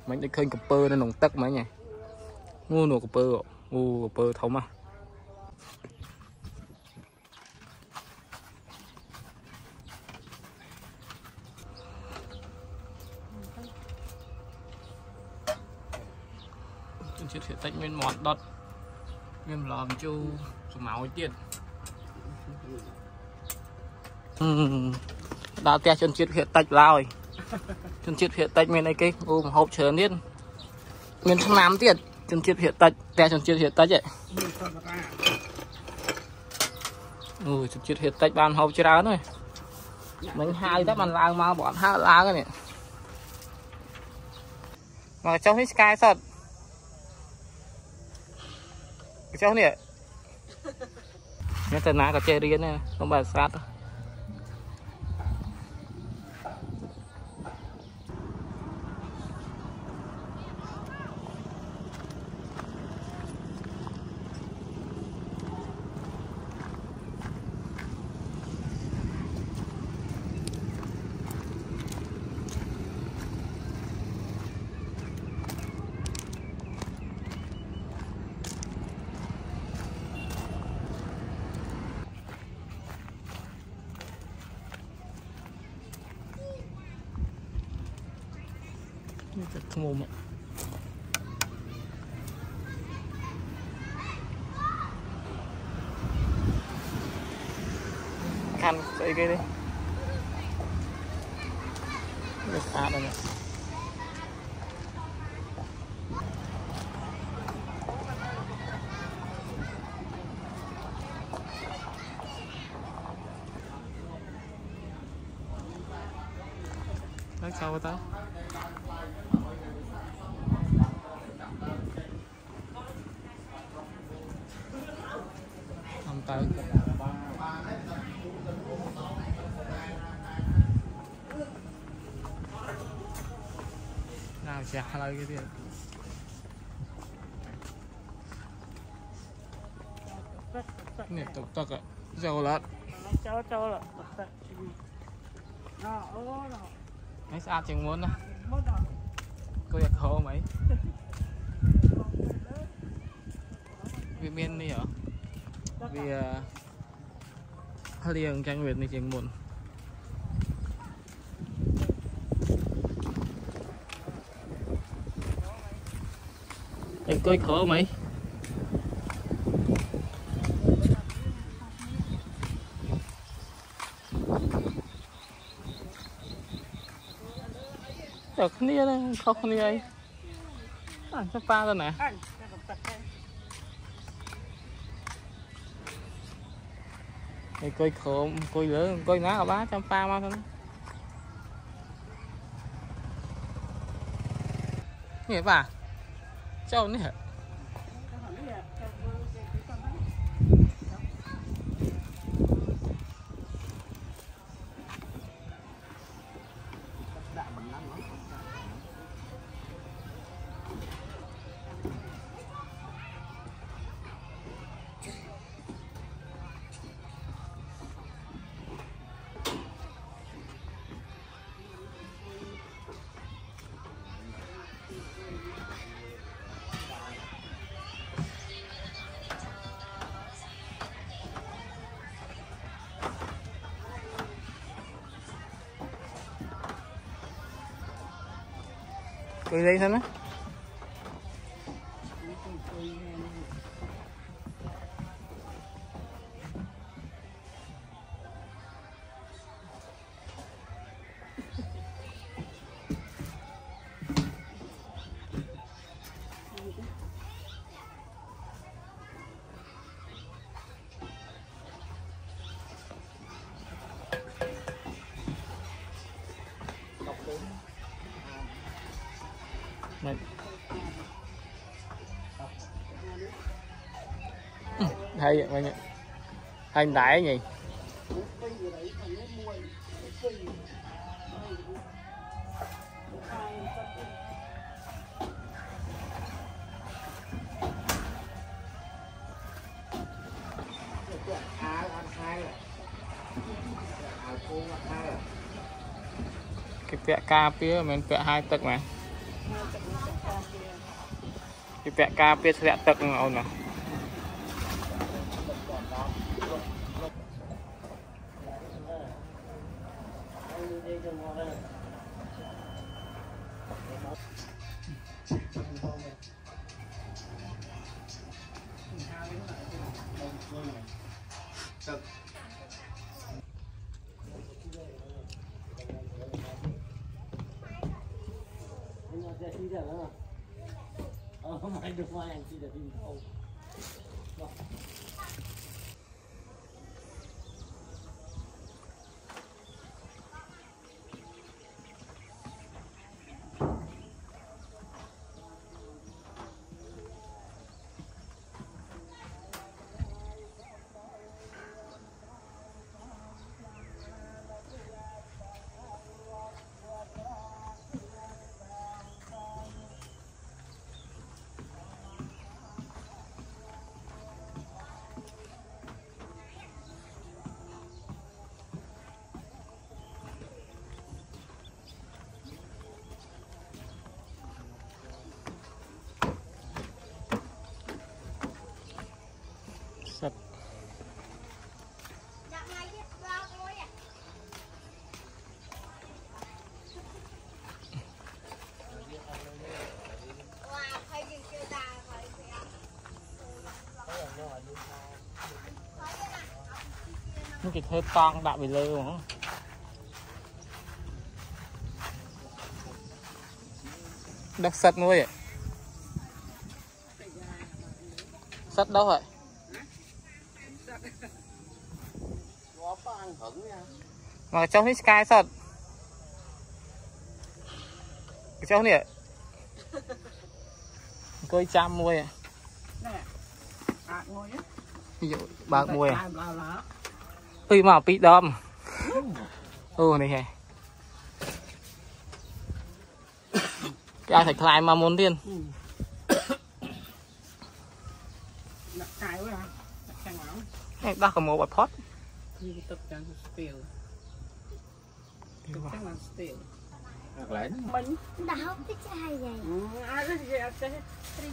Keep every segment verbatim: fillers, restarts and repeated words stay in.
mình đi khơi cặp pơ nó nồng tắc mấy nhỉ ngu nổ cặp pơ ngu cặp pơ thống à chuyện hiện tại mình mọt đọt mình làm chu số máu tiền đào tia chân chết hiện tại lao chân chết hiện tại mình này cái ôm hộp chờ niên mình không làm tiền chân chết hiện tại tia chân chết hiện tại vậy ừ chân chết hiện tại bàn hộp chưa ra thôi mình hai đáp bàn lao mà bọn hai lá cái này mà trong cái sky sọt cháu nè nhớ tên ná có chơi riêng nè không bài sát thôi không ôm ạ khăn xây cái đi được à rồi nè nói sao tao không tới nào chả lại cái gì nè tục tắc ạ dầu lát cho cho là mấy sao chừng muốn đó cô giật khổ mấy vì bên đi hả vì uh, liền trang Việt này chừng muốn em coi khổ mấy được cái này không cái này à sắp pha rồi nè đây coi khổ coi lỡ coi ngã ở bá trong pha mà thôi nghe bà cháu nè cười đây thôi á Mày. Hay vậy mày nhỉ? Anh đáy nhỉ? Cái vẽ ca phía mình vẽ hai tấc mà cái vẹn ca biết sẽ tận ông nào sạch những cái hơi to đã bị lơ mà đất sạch nuôi ạ sạch đâu vậy mà trong cái sky sạch cái trong này coi chăm nuôi à ví dụ bạc mùi à ui mà bị đâm ừ này hề cái ai phải khai mà muốn điên này bác có một bát pot mình đã học cái chai vậy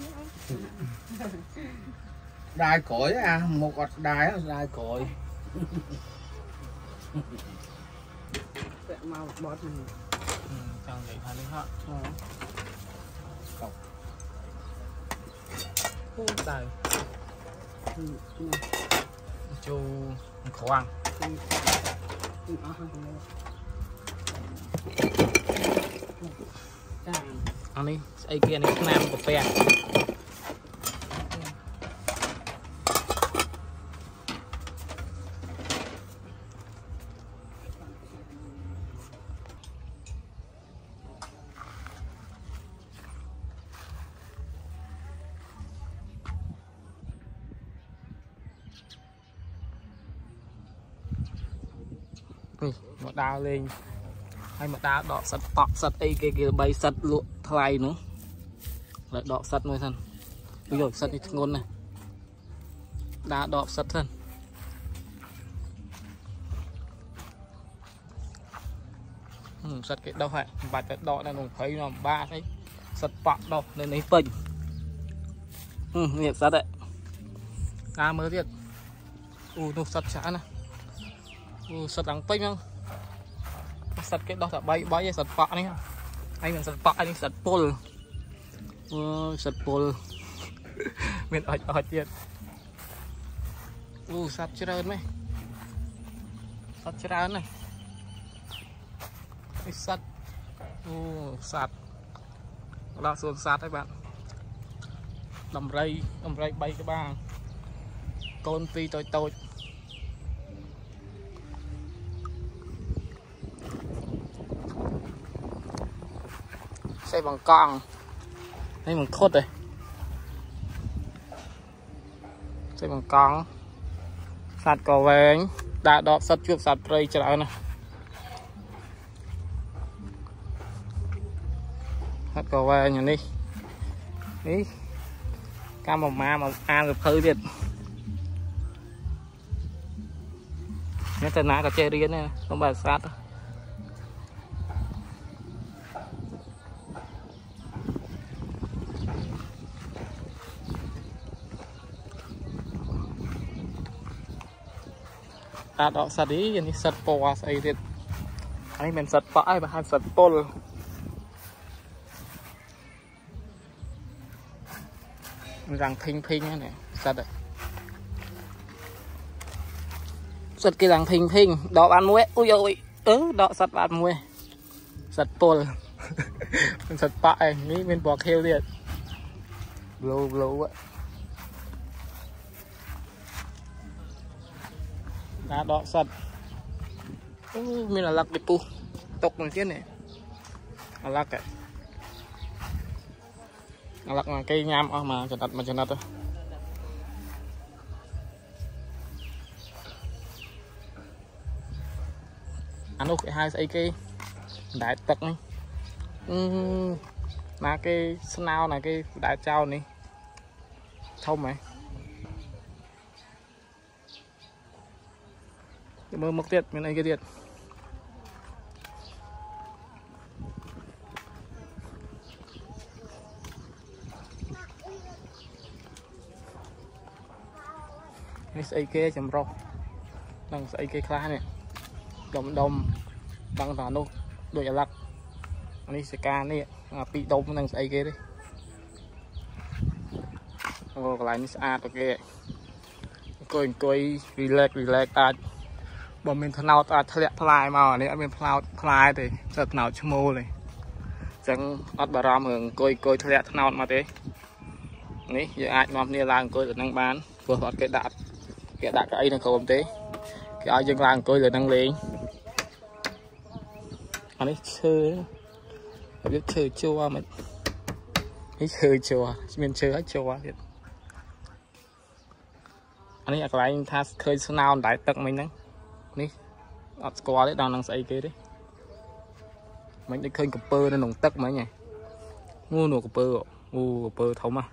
đai cối à một gọt đai đai cối mau bọt mình chẳng để thằng họ cọc tài chu khoang anh đi ai kia này nam của phe một đào lên hay một đào đọ sắt tọt sắt ấy kia kia bay sắt lụa thay nữa lại đọ sắt nuôi thân bây giờ sắt đi ngôn này đá đọ sắt thân ừ, sắt cái đâu hả bạch cái đọ này cũng thấy là ba thấy sắt bọt đâu nên lấy bình ừ, nhiệt sắt đấy đá mới thiệt u nó sắt chả này u sắt đắng pin không sắt cái đó là bay bay sắt bọt này anh là sắt bọt anh sắt pol uh, sắt pol miền ở ở thiệt u sắt trơn mấy sắt trơn này cái sắt u sắt là xuồng sắt đấy bạn đầm rây đầm rây bay cái ba con phi tôi tôi xây bằng con đây bằng thốt rồi xây bằng con sạt cỏ về đã đọt sắt chuột sạt rây trở lại này sạt cỏ về nhìn đi đi cam một ma mà ăn được hơi biệt nhớ tên ná cả chơi riêng này không phải sát ta đọ sạt điนี่sạtปอใส่ទៀតอันนี้เป็นสัตว์ป่าไอ้บ้านสัตว์ต้นรังพิงพิงนี่สัตว์สัตว์กี่รังพิงพิงดอกบานมวยอุ้ยอุ้ยเออดอกสัตว์บานมวยสัตว์ต้นเป็นสัตว์ป่าไอ้นี่เป็นปอเคียวเดียดโลโลอะđã đọ sật mình là lắc đi pu tộc này này là lắc cái là lắc là cây nhám ở mà chặt mà chặt thôi anh úc hai xây cây đại tật này mà cái snao này cái đại trao này thông mày mơ mực tiệt bên này cái tiệtនេះស្អីគេចម្រុះដឹងស្អីគេខ្លះនេះដុំដុំដឹងថានោះដូចអាឡាក់នេះសកានេះអាពីរដុំនឹងស្អីគេទេអូកន្លែងនេះស្អាតអូខេអង្គុយអង្គុយ relax relax អាចบ่មានថ្នោតអាចធ្លាក់ផ្លាយមកនេះអត់មានផ្លោតផ្លាយទេតែថ្នោតឈ្មោលទេអញ្ចឹងអត់បារម្ភរឿងអង្គុយអង្គុយធ្លាក់ថ្នោតមកទេនេះយើងអាចនាំគ្នាឡើងអង្គុយលើនឹងបានព្រោះអត់គេដាក់គេដាក់កៅអីនៅក្រោមទេគេឲ្យយើងឡើងអង្គុយលើនឹងលេងអានេះឈើវាឈើជួមិននេះឈើជួមានឈើឲ្យជួទៀតអានេះកន្លែងថាឃើញស្នោអណ្ដែតទឹកមិញហ្នឹងនេះអត់ស្គាល់ទេដល់នឹងស្អីគេទេមិញដូចឃើញកំពើនៅក្នុងទឹកមិញហ៎អូនោះកំពើអូកំពើធំហ៎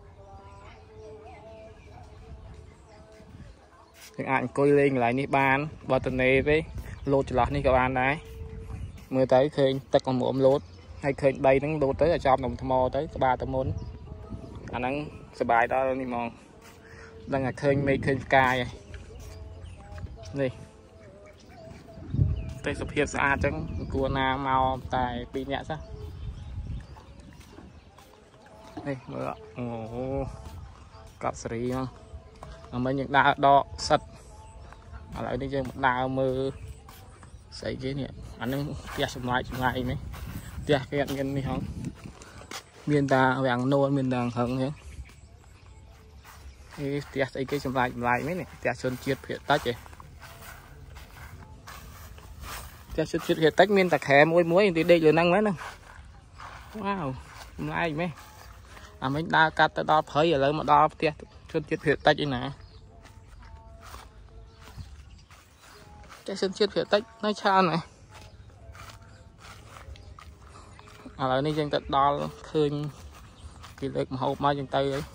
យើងអាចអង្គុយលេងកន្លែងនេះបានបើតនេទេលោតចន្លោះនេះក៏បានដែរមើលទៅឃើញទឹកកមុំលោតហើយឃើញដីហ្នឹងលោតទៅឲ្យចំនំថ្មទៅក្បាលទៅមុនអាហ្នឹងសុបាយដល់នេះហ្មងដឹងតែឃើញមេឃឃើញផ្កាយហើយនេះទេសភាពស្អាតចឹងគួរណាមកតែពីរនាក់សោះនេះមើលអូកប់សេរីហ្នឹងអមិញយើងដើរដកសិតឥឡូវនេះយើងមកដើរមើលស្អីគេនេះអានឹងផ្ទះចម្ងាយចម្ងាយនេះផ្ទះគេអត់មាននេះហងមានតាវាំងនួនមានតាហឹងចឹងនេះផ្ទះស្អីគេចម្លាយចម្លាយនេះផ្ទះជនជាតិភាគតិចឯងផ្ទះជនជាតិភាគតិចមានតែខែមួយមួយទីដេកលើហ្នឹងមែនហ្នឹងវ៉ាវចម្លាយមែនអាមិញដើរកាត់ទៅដល់ព្រៃឥឡូវមកដល់ផ្ទះជនជាតិភាគតិចឯណាផ្ទះជនជាតិភាគតិចនៅឆានហ្នឹងឥឡូវនេះយើងទៅដល់ឃើញគេលើកម្ហូបមកយើងទៅហើយ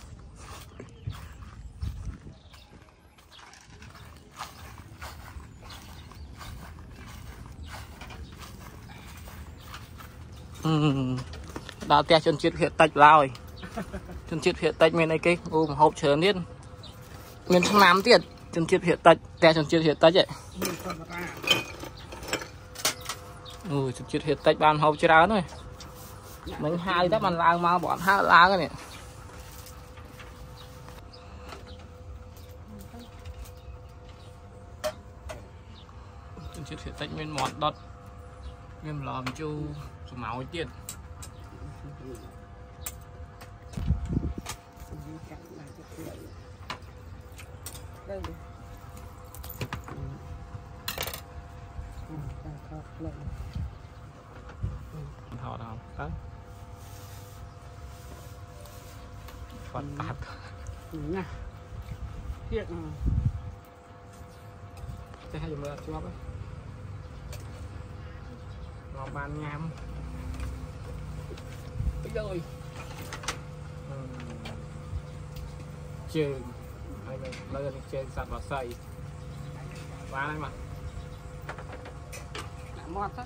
ដល់ផ្ទះជនជាតិភាគតិចឡើយជនជាតិភាគតិចមានអីគេអូម្ហូបច្រើនទៀតមានឆ្នាំទៀតជនជាតិភាគតិចផ្ទះជនជាតិភាគតិចហ៎អូជនជាតិភាគតិចបានម្ហូបច្រើនហើយមិនហៅតែបានឡើងមកបើអត់ហៅឡើងទេនេះជនជាតិភាគតិចមានមាត់ដុតមានម្លំជូរសម្ោយទៀតថតដល់ទៅផាត់តាត់ណាទៀតតែឲ្យមើលជាប់ហ្នឹងបានញ៉ាំទៅយជើងហើយលើនេះជើងសត្វបក្សីបានហើយមកដាក់មាត់ទៅ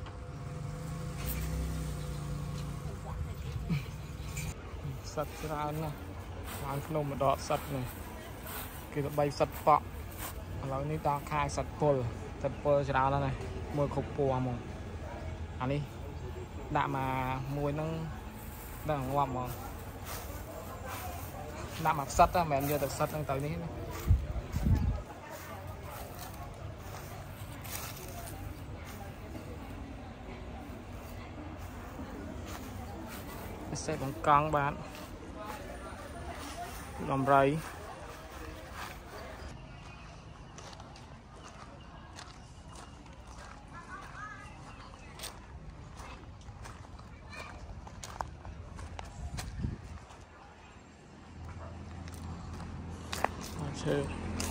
សត្វច្រើនណាស់បានក្នុងម្ដកសត្វនេះគេទៅបីសត្វប៉ក់ rồi ní to khai sạch pol sạch pol cho đó này môi khục pùa mong anh đi đã mà môi nó đang ngoạm mà đã mặc sắt á mẹ giờ tập sắt đang tới ní xe bằng con bán làm rầy chơi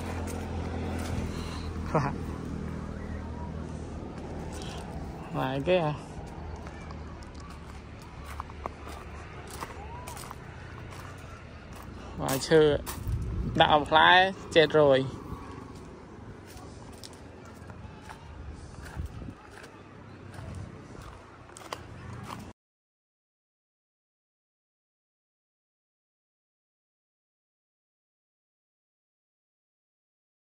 lại cái à và chơi đạo fly chết rồi